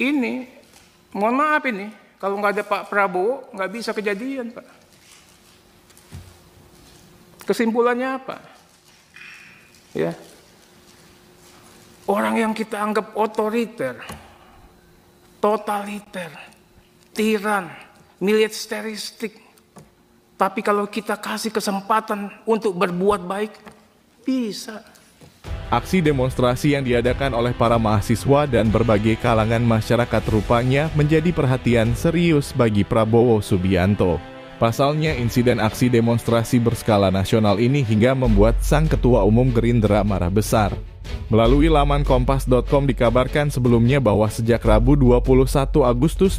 ini, mohon maaf ini, kalau nggak ada Pak Prabowo, nggak bisa kejadian, Pak. Kesimpulannya apa? Ya, orang yang kita anggap otoriter, totaliter, tiran, militeristik, tapi kalau kita kasih kesempatan untuk berbuat baik, bisa. Aksi demonstrasi yang diadakan oleh para mahasiswa dan berbagai kalangan masyarakat rupanya menjadi perhatian serius bagi Prabowo Subianto. Pasalnya, insiden aksi demonstrasi berskala nasional ini hingga membuat sang Ketua Umum Gerindra marah besar. Melalui laman kompas.com dikabarkan sebelumnya bahwa sejak Rabu 21 Agustus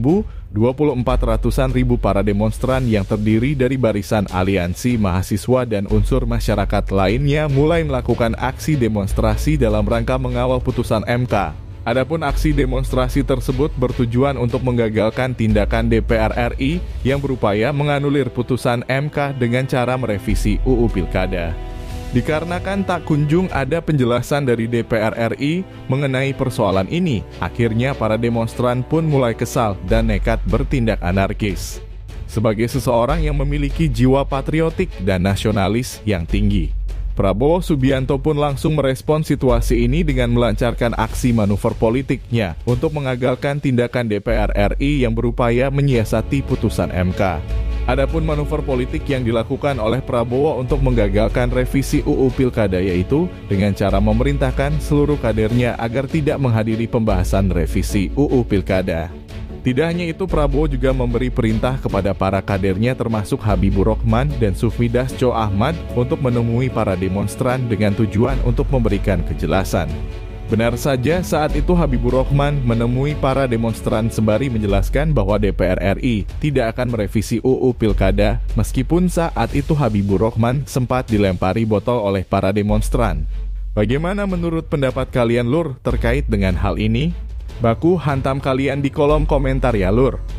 2024 ratusan ribu para demonstran yang terdiri dari barisan aliansi mahasiswa dan unsur masyarakat lainnya mulai melakukan aksi demonstrasi dalam rangka mengawal putusan MK. Adapun aksi demonstrasi tersebut bertujuan untuk menggagalkan tindakan DPR RI yang berupaya menganulir putusan MK dengan cara merevisi UU Pilkada. Dikarenakan tak kunjung ada penjelasan dari DPR RI mengenai persoalan ini, akhirnya para demonstran pun mulai kesal dan nekat bertindak anarkis. Sebagai seseorang yang memiliki jiwa patriotik dan nasionalis yang tinggi, Prabowo Subianto pun langsung merespon situasi ini dengan melancarkan aksi manuver politiknya untuk mengagalkan tindakan DPR RI yang berupaya menyiasati putusan MK. Adapun manuver politik yang dilakukan oleh Prabowo untuk menggagalkan revisi UU Pilkada yaitu dengan cara memerintahkan seluruh kadernya agar tidak menghadiri pembahasan revisi UU Pilkada. Tidak hanya itu, Prabowo juga memberi perintah kepada para kadernya termasuk Habibur Rahman dan Sufmi Dasko Ahmad untuk menemui para demonstran dengan tujuan untuk memberikan kejelasan. Benar saja, saat itu Habibur Rahman menemui para demonstran sembari menjelaskan bahwa DPR RI tidak akan merevisi UU Pilkada, meskipun saat itu Habibur Rahman sempat dilempari botol oleh para demonstran. Bagaimana menurut pendapat kalian Lur terkait dengan hal ini? Baku hantam kalian di kolom komentar ya Lur.